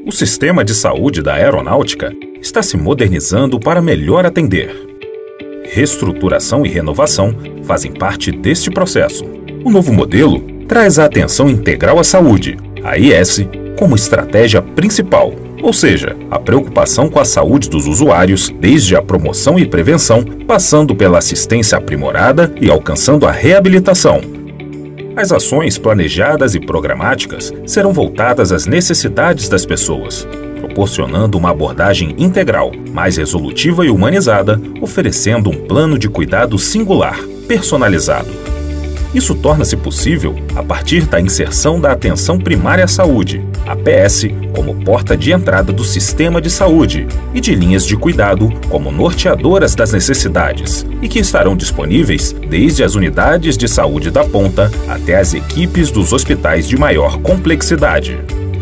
O sistema de saúde da aeronáutica está se modernizando para melhor atender. Reestruturação e renovação fazem parte deste processo. O novo modelo traz a atenção integral à saúde, a AIS, como estratégia principal, ou seja, a preocupação com a saúde dos usuários, desde a promoção e prevenção, passando pela assistência aprimorada e alcançando a reabilitação. As ações planejadas e programáticas serão voltadas às necessidades das pessoas, proporcionando uma abordagem integral, mais resolutiva e humanizada, oferecendo um plano de cuidado singular, personalizado. Isso torna-se possível a partir da inserção da Atenção Primária à Saúde, APS, como porta de entrada do sistema de saúde e de linhas de cuidado como norteadoras das necessidades e que estarão disponíveis desde as unidades de saúde da ponta até as equipes dos hospitais de maior complexidade.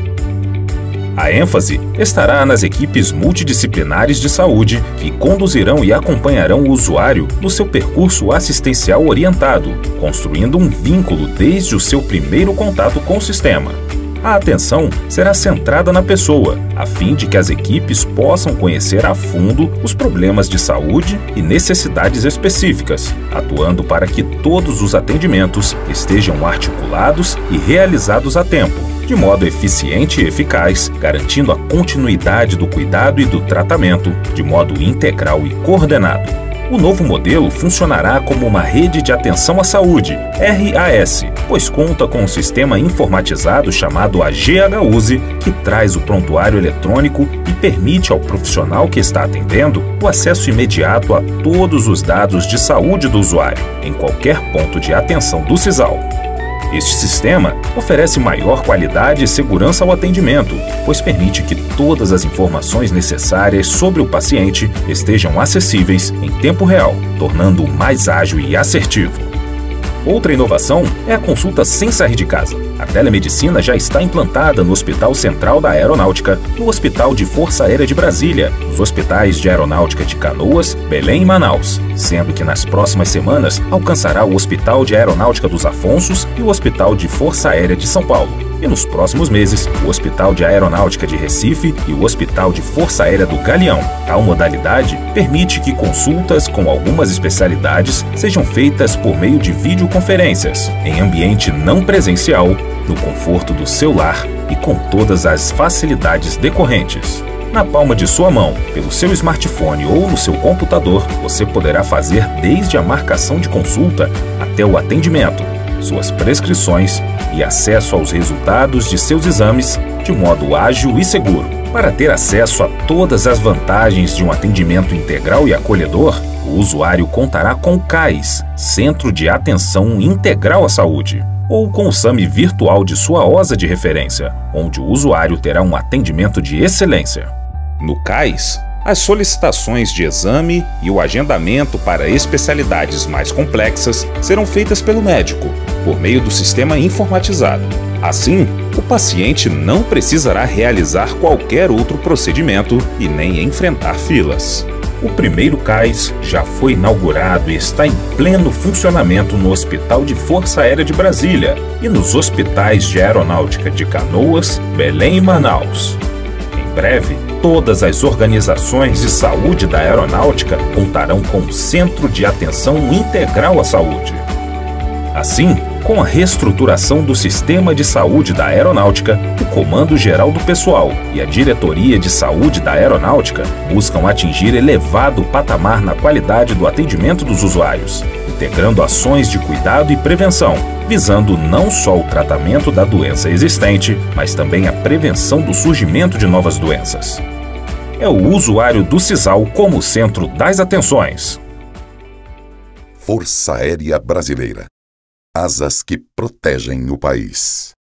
A ênfase estará nas equipes multidisciplinares de saúde que conduzirão e acompanharão o usuário no seu percurso assistencial orientado, construindo um vínculo desde o seu primeiro contato com o sistema. A atenção será centrada na pessoa, a fim de que as equipes possam conhecer a fundo os problemas de saúde e necessidades específicas, atuando para que todos os atendimentos estejam articulados e realizados a tempo, de modo eficiente e eficaz, garantindo a continuidade do cuidado e do tratamento de modo integral e coordenado. O novo modelo funcionará como uma rede de atenção à saúde, RAS, pois conta com um sistema informatizado chamado AGHUSE, que traz o prontuário eletrônico e permite ao profissional que está atendendo o acesso imediato a todos os dados de saúde do usuário, em qualquer ponto de atenção do CISAL. Este sistema oferece maior qualidade e segurança ao atendimento, pois permite que todas as informações necessárias sobre o paciente estejam acessíveis em tempo real, tornando-o mais ágil e assertivo. Outra inovação é a consulta sem sair de casa. A telemedicina já está implantada no Hospital Central da Aeronáutica, no Hospital de Força Aérea de Brasília, nos hospitais de Aeronáutica de Canoas, Belém e Manaus, sendo que nas próximas semanas alcançará o Hospital de Aeronáutica dos Afonsos e o Hospital de Força Aérea de São Paulo. E nos próximos meses, o Hospital de Aeronáutica de Recife e o Hospital de Força Aérea do Galeão. Tal modalidade permite que consultas com algumas especialidades sejam feitas por meio de videoconferências, em ambiente não presencial, no conforto do seu lar e com todas as facilidades decorrentes. Na palma de sua mão, pelo seu smartphone ou no seu computador, você poderá fazer desde a marcação de consulta até o atendimento, suas prescrições e acesso aos resultados de seus exames de modo ágil e seguro. Para ter acesso a todas as vantagens de um atendimento integral e acolhedor, o usuário contará com o CAIS, Centro de Atenção Integral à Saúde, ou com o SAMI virtual de sua OSA de referência, onde o usuário terá um atendimento de excelência. No CAIS, as solicitações de exame e o agendamento para especialidades mais complexas serão feitas pelo médico, por meio do sistema informatizado. Assim, o paciente não precisará realizar qualquer outro procedimento e nem enfrentar filas. O primeiro CAIS já foi inaugurado e está em pleno funcionamento no Hospital de Força Aérea de Brasília e nos hospitais de Aeronáutica de Canoas, Belém e Manaus. Em breve, todas as organizações de saúde da aeronáutica contarão com um centro de atenção integral à saúde. Assim, com a reestruturação do sistema de saúde da aeronáutica, o Comando Geral do Pessoal e a Diretoria de Saúde da Aeronáutica buscam atingir elevado patamar na qualidade do atendimento dos usuários, integrando ações de cuidado e prevenção, visando não só o tratamento da doença existente, mas também a prevenção do surgimento de novas doenças. É o usuário do CISAL como centro das atenções. Força Aérea Brasileira. Asas que protegem o país.